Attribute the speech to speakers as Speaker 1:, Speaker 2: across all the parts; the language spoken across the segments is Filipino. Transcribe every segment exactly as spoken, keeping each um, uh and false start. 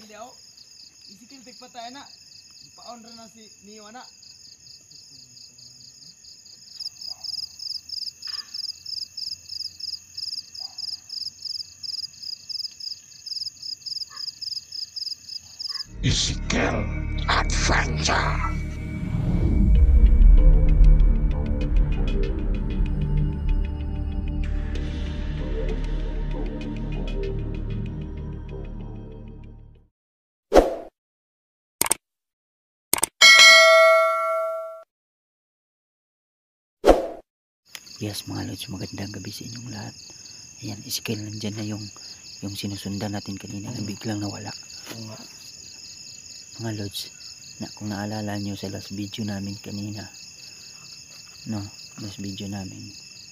Speaker 1: isikil di ako. Isikil tigpatay na. Paon rin na si Neo na.
Speaker 2: Ezekiel Adventure.
Speaker 3: Yes mga lods, magandang gabi sa inyong lahat. Ayan, Ezekiel, nandyan na yung yung sinusundan natin kanina na biglang nawala. Mga lods, na, kung naalala nyo sa last video namin kanina, no, last video namin,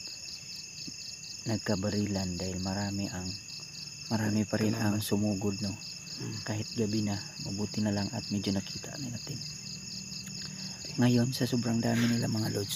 Speaker 3: nagkabarilan dahil marami ang marami pa rin ang sumugod, no. Kahit gabi na, mabuti na lang at medyo nakita na natin. Ngayon, sa sobrang dami nila mga lods,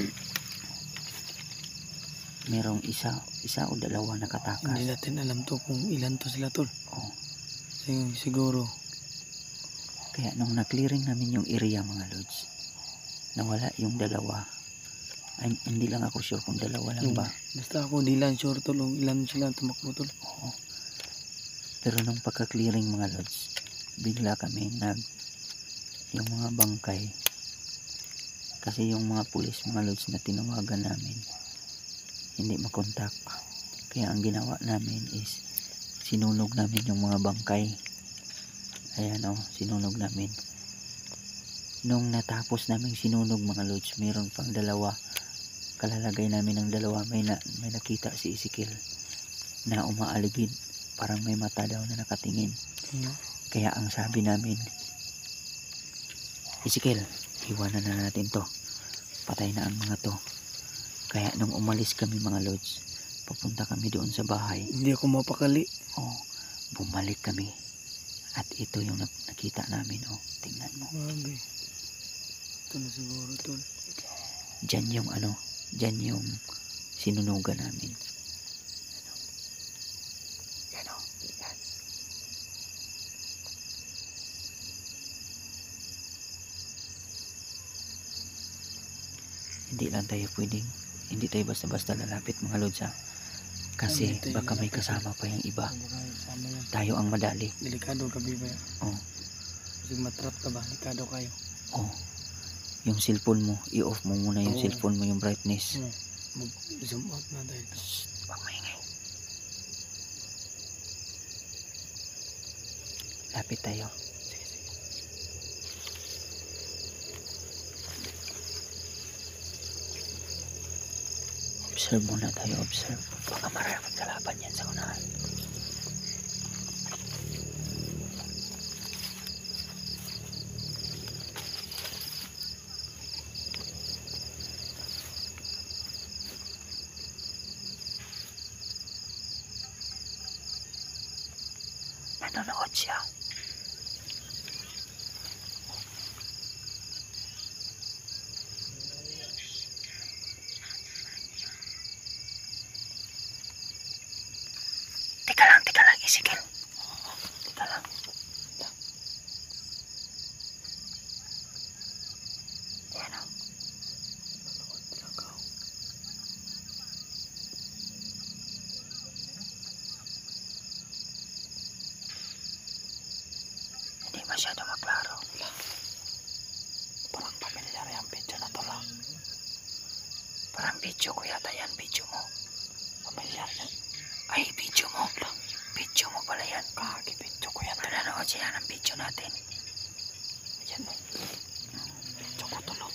Speaker 3: merong isa isa o dalawa nakatakas.
Speaker 1: Hindi natin alam to kung ilan to sila tol.
Speaker 3: Oh.
Speaker 1: Siguro.
Speaker 3: Kaya nung na-clearing namin yung area mga lods, nawala yung dalawa. Ay, hindi lang ako sure kung dalawa lang ba.
Speaker 1: Basta ako hindi lang sure tol kung ilan sila tumakbo tol.
Speaker 3: Oo. Pero nung pagka-clearing mga lods, bigla kami nag yung mga bangkay. Kasi yung mga pulis mga lods na tinawagan namin, hindi makontak. Kaya ang ginawa namin is sinunog namin yung mga bangkay. Ayan o, sinunog namin. Nung natapos namin sinunog mga lods, mayroon pang dalawa. Kalalagay namin ng dalawa, may, na, may nakita si Ezekiel na umaaligid, parang may mata daw na nakatingin.
Speaker 1: Yeah.
Speaker 3: Kaya ang sabi namin, Ezekiel, iwanan na natin to, patay na ang mga to. Kaya nung umalis kami mga lods, papunta kami doon sa bahay.
Speaker 1: Hindi ako mapakali.
Speaker 3: Oh, bumalik kami. At ito yung nakita namin. Oh, tingnan mo.
Speaker 1: Grabe. Ito na siguro tol.
Speaker 3: Diyan yung ano, diyan yung sinunugan namin. Ano? Yan oh, yan. Hindi lang tayo pwedeng hindi tayo basta-basta lalapit mga lods ha. Kasi baka may kasama pa yung iba. Tayo ang madali.
Speaker 1: Delikado gabi ba yan?
Speaker 3: Oh.
Speaker 1: Kasi matrap ka ba? Delikado kayo.
Speaker 3: Oh. Yung cellphone mo, i-off mo muna yung
Speaker 1: Oo.
Speaker 3: cellphone mo, yung brightness.
Speaker 1: Hmm. Mag-zoom out na tayo.
Speaker 3: Huwag maingay. Lapit tayo.
Speaker 1: Sige, sige.
Speaker 3: Observe muna tayo, observe. Baka maraming kalaban yan sa unahan. Nanonood siya. Teka lang, teka lang, Ezekiel. Teka lang. Ayan o. Hindi masyado maklaro. Parang pamilyar yung video na to lang. Parang video ko yata yan, video mo. Pamilyar yan. Ay, video mo. Video mo pala yan. Kagi, video ko yan. Nanonood siya ng video natin. Yan mo. Video ko tulog.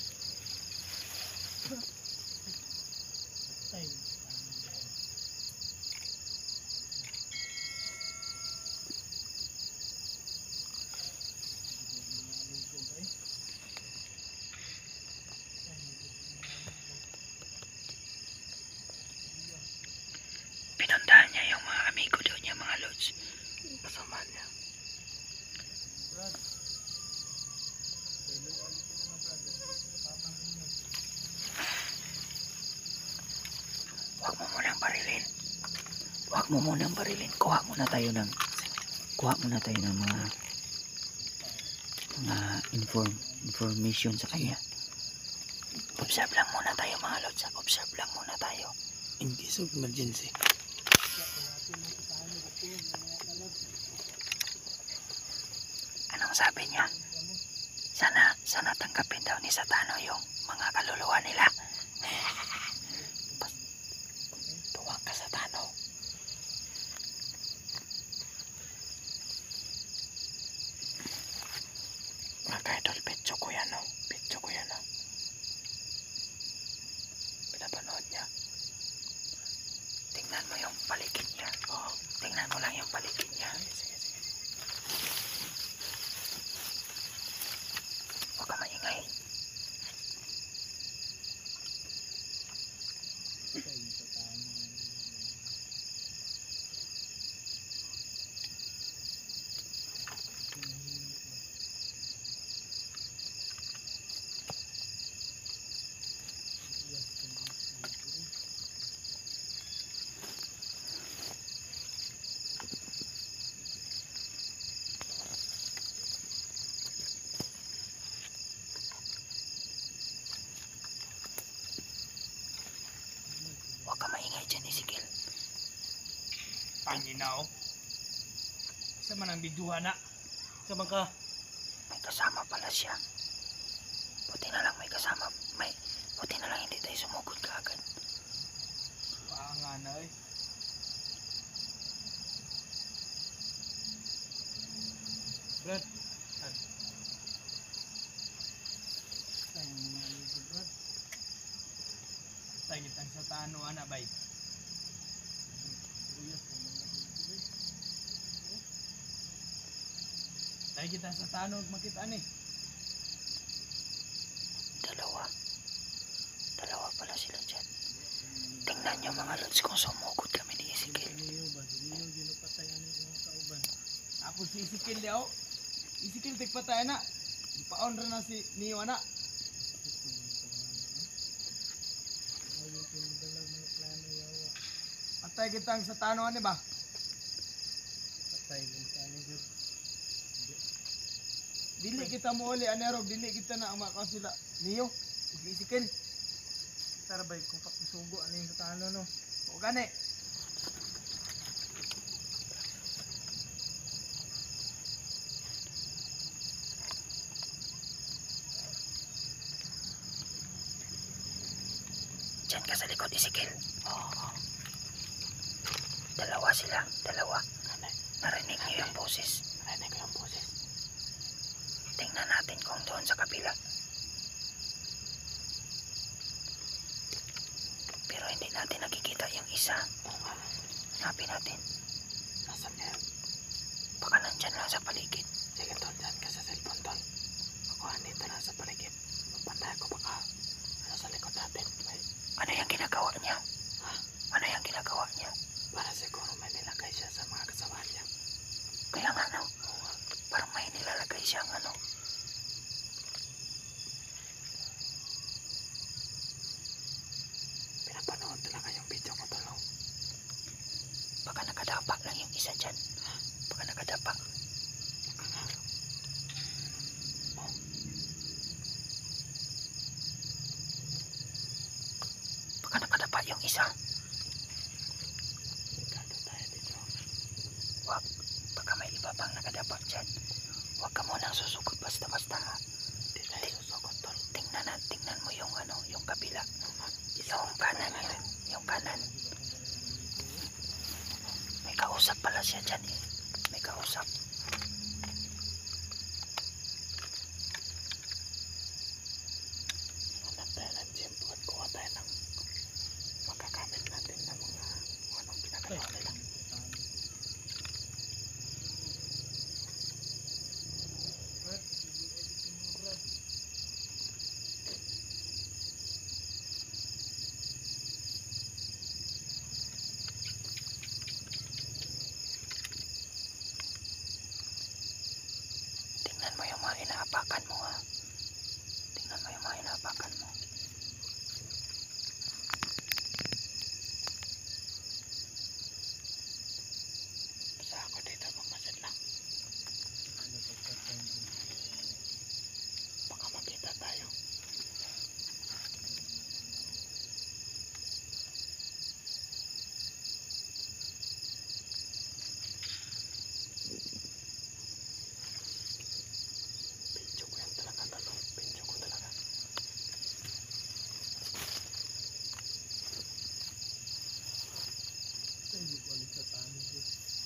Speaker 3: Pinuntahan niya yung mga amigo doon niya mga lods. Kasama niya. Huwag mo munang barilin. Huwag mo munang barilin. Kuha muna tayo ng kuha muna tayo ng mga mga inform information sa kanya. Observe lang muna tayo mga lods. Observe lang muna tayo.
Speaker 1: In case of emergency.
Speaker 3: Anong sabi niya? Sana, sana tanggapin daw ni Satano yung mga kaluluwa nila. Tuwang ka, Satano. Mga ka-idol, petso ko yan, no? Petso ko yan, no? Pinapanood niya. Tingnan mo yung paligid niya. Oo, tingnan mo lang yung paligid niya. Sige, sige. Huwag ka maingay. Huwag ka maingay dyan, Ezekiel.
Speaker 1: Panginaw. Sa man ang biduha na. Sa man ka.
Speaker 3: May kasama pala siya. Buti na lang may kasama. May, buti na lang hindi tayo sumugod kaagad.
Speaker 1: Panga na eh. Brad. Brad. Tayo mga amigo, Brad. Tayo kitang sa tano, ana, bay. Tayo kita sa tano, makita ni.
Speaker 3: Dalawa. Dalawa pala sila dyan. Tingnan nyo mga lods kung sumugod kami ni Ezekiel.
Speaker 1: Tapos si Ezekiel di ako. Ezekiel tigpatay na. Ipaon rin na si Neo na. Patay kitang sa tano ani ba? Patay kita ni Gud. Dili kita mo uli anero, dili kita na ang makaon sila. Neo, si Ezekiel. Tarabay kung pakisugo ano yung sa tano no. O gani.
Speaker 3: Diyan ka sa likod, Ezekiel. Oo. Dalawa sila. Dalawa. Narinig niyo yung boses. Narinig ko yung boses. Tingnan natin kung doon sa kabila. Pero hindi natin nakikita yung isa. Hanapin natin. Nasaan niya? Baka nandyan lang sa paligid. Sige, Tol. Dyan ka sa cellphone, Tol. Ako andito lang sa paligid. Magpantay ko baka ano sa likod natin. May... Ano yung ginagawa niya? Ha? Ano yung ginagawa niya? Para siguro may nilagay siya sa mga kasama niya. Kaya nga, no? Oo. Parang may nilalagay siyang ano. Pinapanood talaga yung video ko, Tol. Baka nakadapa lang yung isa dyan. Baka nakadapa. Oh. Baka nakadapa yung isa. Delikado tayo dito. Wag. Baka may iba pang nakadapa dyan. Huwag ka munang susugod basta-basta, ha. Hindi tayo susugod, Tol. Tingnan na, tingnan mo yung ano, yung kabila. Yung kanan yun. Yung kanan. May kausap pala siya dyan eh. May kausap. Hanap tayo ng tiyempo at kuha tayo ng magagamit natin ng mga anong ginagawa nila. Tingnan mo yung mga inaapakan mo, ha. Tingnan mo yung mga inaapakan mo. Basta ako dito magmasid lang.
Speaker 1: Hindi ko alis sa tano ko.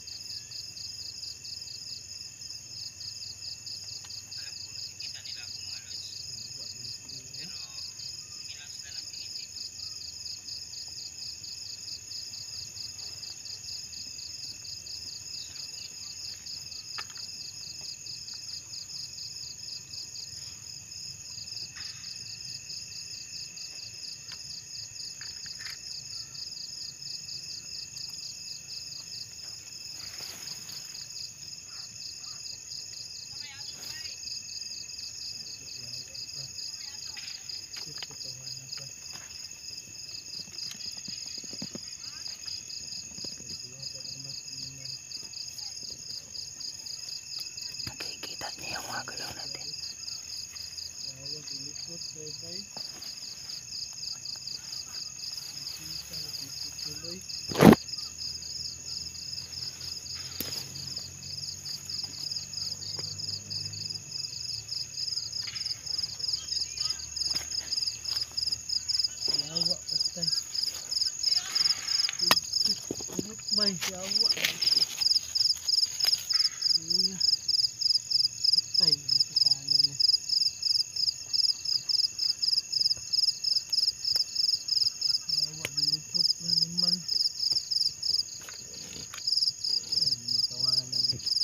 Speaker 3: Nakikita niyo yung mga galaw natin.
Speaker 1: Tawag, ilipot, bye-bye. Nakita, nakikita tuloy. Yawa, patay. Ulot bay, yawa. Kuya. Patay, ito paano na. Yawa, dilipot na naman. Ay, natawanan.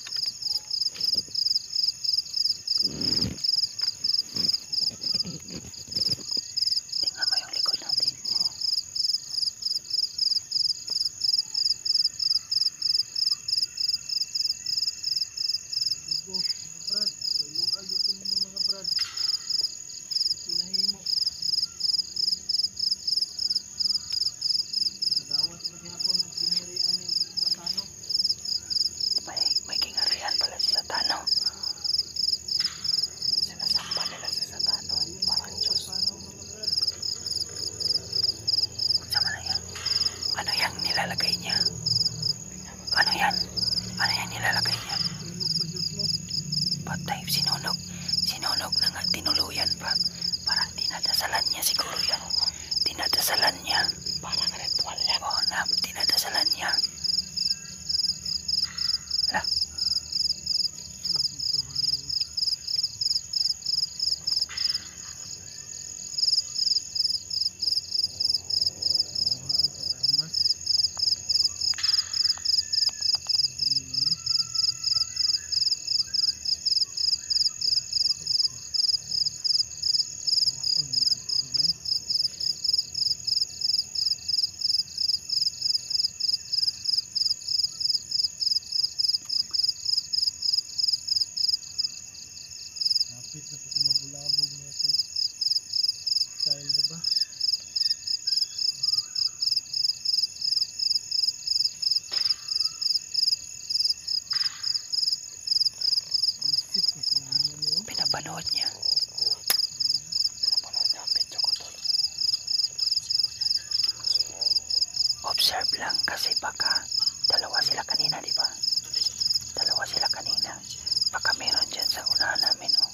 Speaker 3: Tingnan mo yung likod natin.
Speaker 1: Go, mga brad. Tulong agad ko ninyo mga brad. Pinahimo. Nagawat ba gihapon ang pinirian yung katano?
Speaker 3: May, may kingarihan pala sa Satano. Sinasamba nila sa Satano. Parang Diyos.
Speaker 1: Paano mga brad?
Speaker 3: Sama na yan. Ano yung nilalagay niya? Ano yan? Ano yan nilalagay niya?
Speaker 1: Tulog pa Diyos mo.
Speaker 3: Patay, sinunog. Sinunog na nga, tinuluyan pa. Parang dinadasalan niya siguro yan. Dinadasalan niya. Parang ritual yan. Oo na, dinadasalan niya. Hala,
Speaker 1: Kapit na po kung mabulabog na ito. Style ka ba? Isip ko kung ano niyo.
Speaker 3: pinapanood niya. Pinapanood niya ang video ko tol. Observe lang kasi baka dalawa sila kanina, di ba? Dalawa sila kanina. Baka meron dyan sa unahan namin, oh.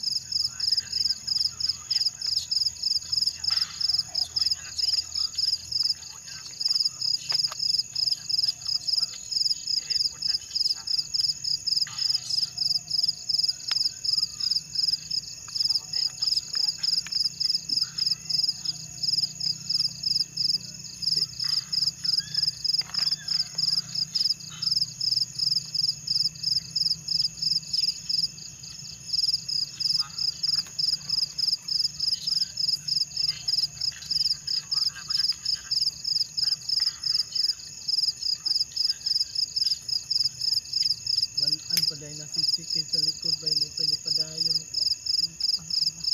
Speaker 1: Balaan pa dahil nasisikin sa likod ba may panipadayon. Ang ina.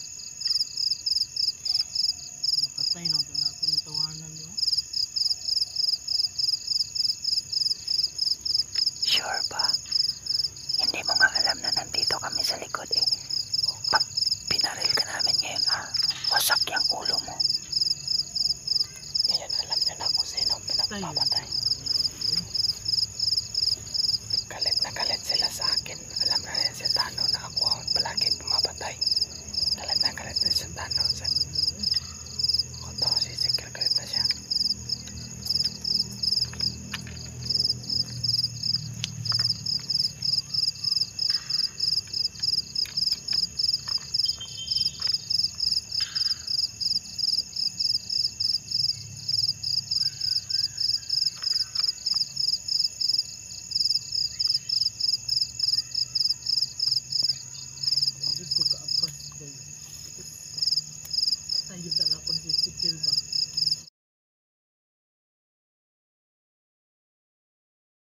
Speaker 1: Makatay na ito na akong tawanan niyo.
Speaker 3: Sure ba? Hindi mo nga alam na nandito kami sa likod, eh. Pag pinaril ka namin ngayon, ah, wasak yung ulo mo. Ngayon alam nyo na kung sino ang pinagpapatay. Galit na galit sila sa akin. Alam na rin si Tano na ako ang palagi pumapatay. Galit na galit na si Tano sa